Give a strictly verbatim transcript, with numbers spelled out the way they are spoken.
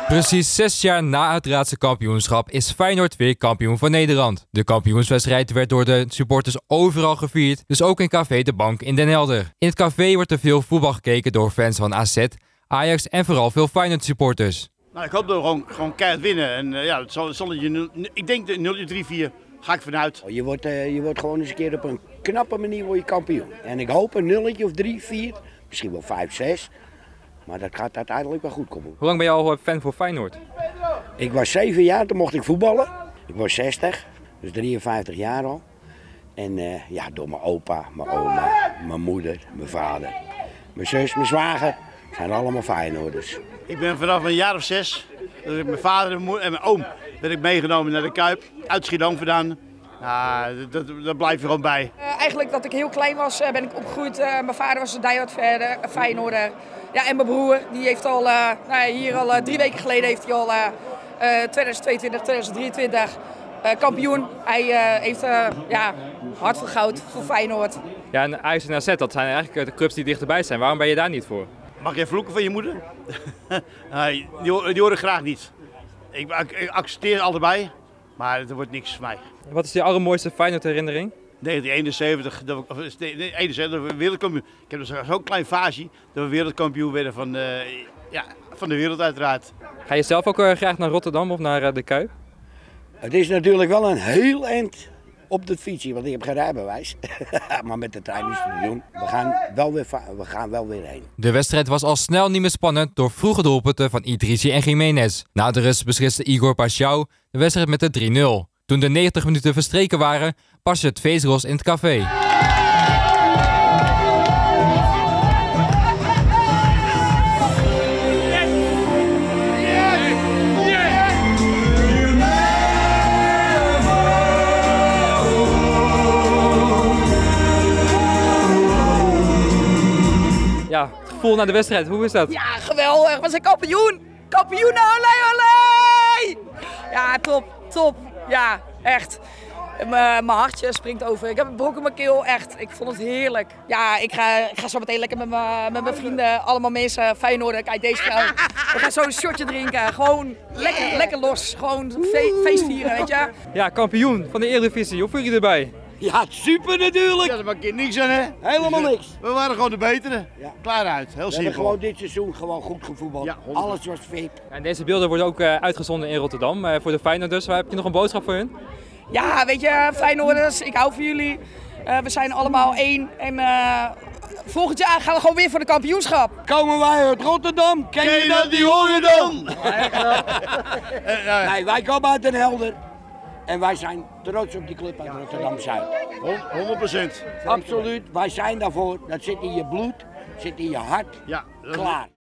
Precies zes jaar na het Raadse kampioenschap is Feyenoord weer kampioen van Nederland. De kampioenswedstrijd werd door de supporters overal gevierd, dus ook in Café de Bank in Den Helder. In het café wordt er veel voetbal gekeken door fans van A Z, Ajax en vooral veel Feyenoord supporters. Nou, ik hoop dat we gewoon, gewoon keihard winnen. En uh, ja, het zal, het zal je, ik denk de nul drie vier ga ik vanuit. Je wordt, uh, je wordt gewoon eens een keer op een knappe manier word je kampioen. En ik hoop een nulletje of drie, vier, misschien wel vijf, zes. Maar dat gaat uiteindelijk wel goed komen. Hoe lang ben je al fan voor Feyenoord? Ik was zeven jaar, toen mocht ik voetballen. Ik was zestig, dus drieënvijftig jaar al. En uh, ja, door mijn opa, mijn oma, mijn moeder, mijn vader, mijn zus, mijn zwager, zijn allemaal Feyenoorders. Ik ben vanaf een jaar of zes, dat ik mijn vader en mijn, en mijn oom, ben ik meegenomen naar de Kuip, uit Schiedam vandaan. Nou, dat, dat, dat blijft er gewoon bij. Uh, eigenlijk dat ik heel klein was, uh, ben ik opgegroeid. Uh, mijn vader was een diehard Feyenoorder. Ja, en mijn broer, die heeft al, uh, nou, hier al uh, drie weken geleden heeft hij al uh, uh, tweeduizend tweeëntwintig, tweeduizend drieëntwintig uh, kampioen. Hij uh, heeft uh, ja, hart voor goud voor Feyenoord. Ja, en Ajax en A Z, dat zijn eigenlijk de clubs die dichterbij zijn. Waarom ben je daar niet voor? Mag jij vloeken van je moeder? Nee, die, die horen graag niet. Ik, ik, ik accepteer allebei, maar het wordt niks voor mij. Wat is je allermooiste Feyenoord herinnering? negentien eenenzeventig, dat we, of, nee, eenenzeventig, dat we wereldkampioen. Ik heb dus zo'n klein vaasje dat we wereldkampioen werden van, uh, ja, van de wereld uiteraard. Ga je zelf ook uh, graag naar Rotterdam of naar uh, de Kuip? Het is natuurlijk wel een heel eind op de fietsje, want ik heb geen rijbewijs. Maar met de trein is het te doen. We gaan, wel weer, we gaan wel weer heen. De wedstrijd was al snel niet meer spannend door vroege doelpunten van Idrissi en Jiménez. Na de rust besliste Igor Paschal de wedstrijd met de drie nul. Toen de negentig minuten verstreken waren, paste het feest los in het café. Ja, het gevoel na de wedstrijd, hoe is dat? Ja, geweldig. We zijn kampioen. Kampioen, olé, olé! Ja, top, top. Ja, echt. Mijn hartje springt over. Ik heb een brok in mijn keel, echt. Ik vond het heerlijk. Ja, ik ga, ik ga zo meteen lekker met mijn, met mijn vrienden, allemaal mensen, Feyenoord, kijk deze vrouw. We gaan zo een shotje drinken. Gewoon lekker, lekker los. Gewoon fe feest vieren, weet je. Ja, kampioen van de Eredivisie. Hoe voel je je erbij? Ja, super natuurlijk. Ja, daar maakt je niks aan, hè? Helemaal niks. We waren gewoon de betere. Ja. Klaar uit, heel We hebben simpel. gewoon dit seizoen gewoon goed gevoetbald. Ja, alles was fit. En deze beelden worden ook uh, uitgezonden in Rotterdam uh, voor de Feyenoorders. Heb je nog een boodschap voor hun? Ja, weet je, Feyenoorders, ik hou van jullie. Uh, we zijn allemaal één. En uh, volgend jaar gaan we gewoon weer voor de kampioenschap. Komen wij uit Rotterdam? Ken Ken je dat, die hoor je dan? Nee, wij komen uit Den Helder. En wij zijn trots op die club uit Rotterdam-Zuid. honderd procent. Absoluut, wij zijn daarvoor. Dat zit in je bloed, zit in je hart, Ja, klaar.